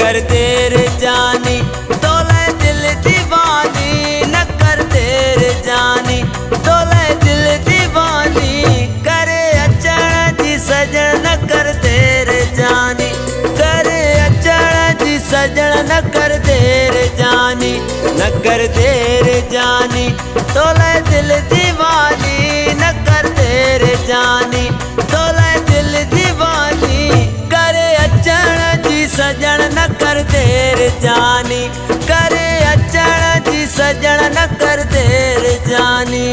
कर देर जानी तोले दिल दीवानी, न कर देर जानी तोले दिल दीवानी। करे अचण जी सजण न कर देर जानी, करे अचण जी सजण न कर देर जानी, न कर देर जानी तोले दिल दीवानी, न कर देर जानी तोले दिल दीवानी। करे अचण जी सजण न कर देर जानी, करे अचण जी सजण न कर देर जानी।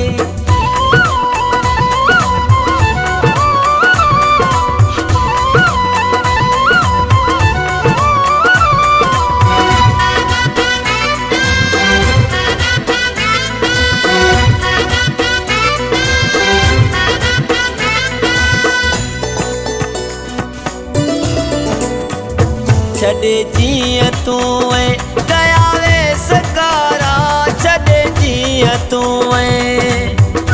छॾे जीअं तूं ऐं कया वे सकारा, छॾे जीअं तूं ऐं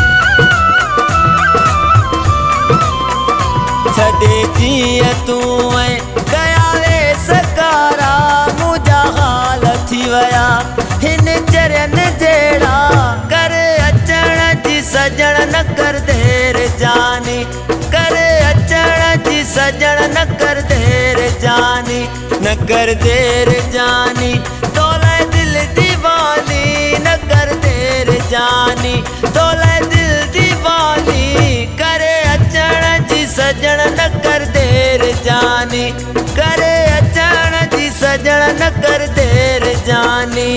छॾे जीअं तूं ऐं कया वे सकारा। मुंहिंजा हाल थी विया हिन चरनि जहिड़ा, करे अचण जी सजण न कर देर जानी, करे अचण जी सजण न कर देर जानी, न कर देर जानी तोले दिल दीवानी, न कर देर जानी तोले दिल दीवानी। करे अचण जी सजण न कर देर जानी, करे अचण जी सजण न कर देर जानी।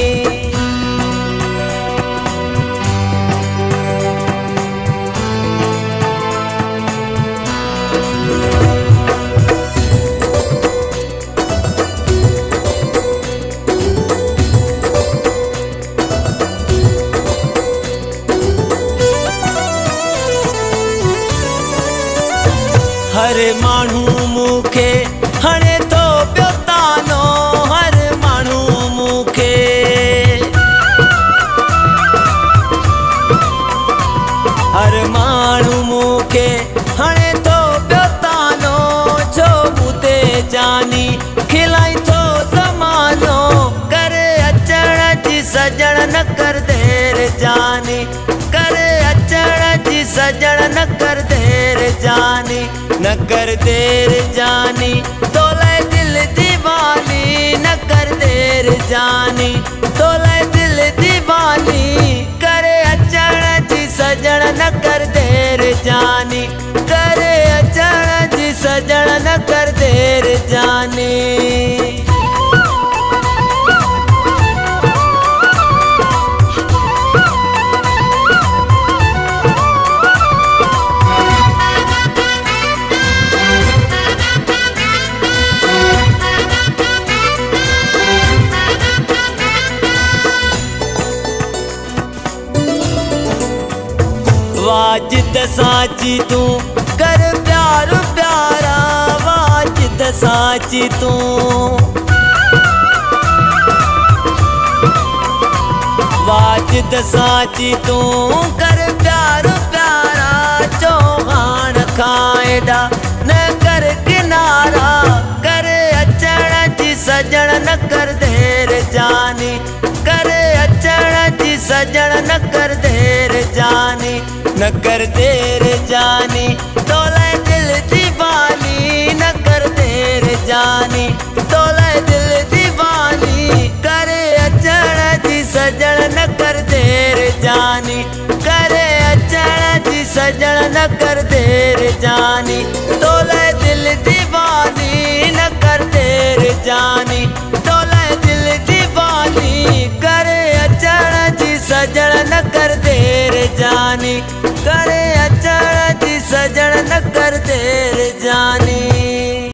हर माण्हू मूंखे हणे थो पियो तानो, हर माण्हू मूंखे हर माण्हू मूंखे हणे थो पियो तानो। छो ॿुधे जानी खिलाई थो ज़मानो, करे अचण जी सजण न कर देर जानी, करे अचण जी सजण न कर देर जानी, न कर देर जानी तोले दिल दीवानी, न कर देर जानी तोले दिल दीवानी। करे अचण जी सजण न कर देर जानी, करे अचण जी सजण न कर देर जानी। वाजिद साची तूं कर प्यार प्यारा, वाजिद साची तूं वाजिद साची तूं कर प्यार प्यारा। चौहान खां एॾा न कर किनारा, करे अचण जी सजण न कर देर जानी, करे अचण जी सजण न कर देर जानी, न कर देर जानी तोले दिल दीवानी, न कर देर जानी तोले दिल दीवानी। करे अचण जी सजण न कर देर जानी, करे अचण जी सजण न कर देर जानी तोले दिल दीवानी, न कर देर जानी तोले दिल दीवानी। करे अचण जी सजण न कर देर जानी, करे अचण जी सजण न कर देर जानी।